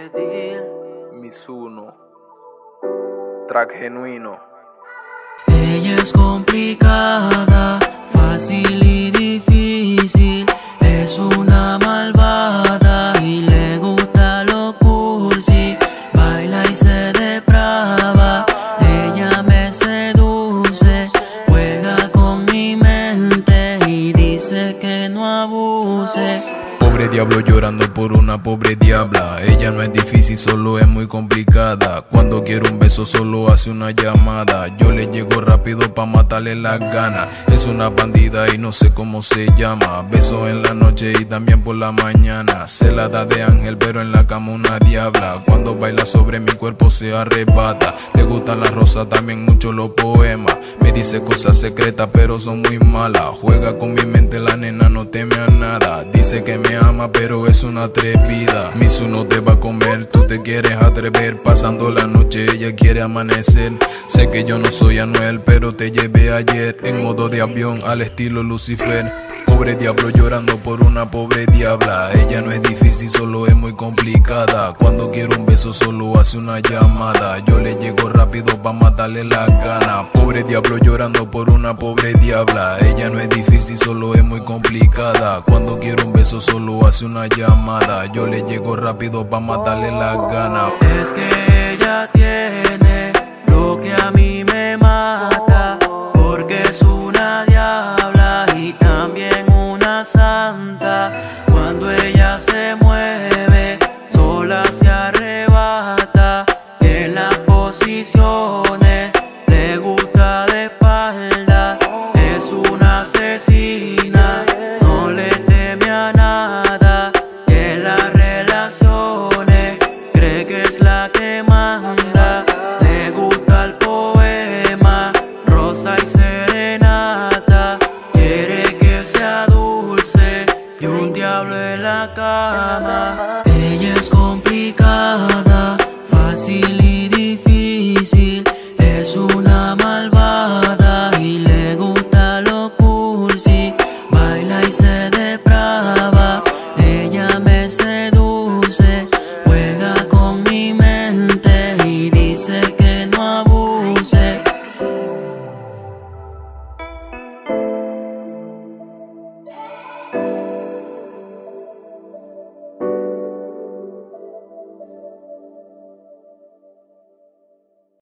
Medil, Mizuno, track genuino. Ella es complicada, fácil y difícil, es una malvada y le gusta lo cursi, baila y se deprava, ella me seduce, juega con mi mente y dice que no abuse. Pobre diablo llorando por una pobre diabla. Ella no es difícil, solo es muy complicada. Cuando quiere un beso solo hace una llamada. Yo le llego rápido pa' matarle las ganas. Es una bandida y no sé cómo se llama. Beso en la noche y también por la mañana. Se la da de ángel pero en la cama una diabla. Cuando baila sobre mi cuerpo se arrebata. Le gustan las rosas, también mucho los poemas. Me dice cosas secretas pero son muy malas. Juega con mi mente, la nena no teme a nada. Dice que me ama pero es una atrevida. Mizuno te va a comer, tú te quieres atrever. Pasando la noche ella quiere amanecer. Sé que yo no soy Anuel pero te llevé ayer en modo de avión al estilo Lucifer. Pobre diablo llorando por una pobre diabla. Ella no es difícil, solo es muy complicada. Cuando quiere un beso solo hace una llamada. Yo le llego rápido pa' matarle las ganas. Pobre diablo llorando por una pobre diabla. Ella no es difícil, solo es muy complicada. Cuando quiere un beso solo hace una llamada. Yo le llego rápido pa' matarle las ganas. Es que ella tiene lo que a mí me mata, porque es una diabla y también una santa. Cuando ella se mueve, sola se arrebata. En las posiciones le gusta de espalda. Es una asesina, no le teme a nada. En las relaciones cree que es la que manda. Le gusta el poema, rosa y serenata. Quiere que sea dulce y un diablo en la cama. Ella es complicada.